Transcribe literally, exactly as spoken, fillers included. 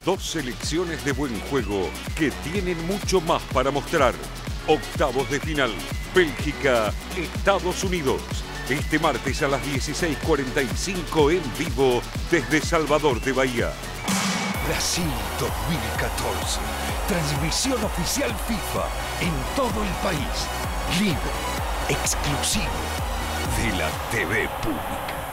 Dos selecciones de buen juego que tienen mucho más para mostrar. Octavos de final, Bélgica, Estados Unidos. Este martes a las dieciséis cuarenta y cinco en vivo desde Salvador de Bahía. Brasil dos mil catorce. Transmisión oficial FIFA en todo el país. Libre, exclusivo de la T V Pública.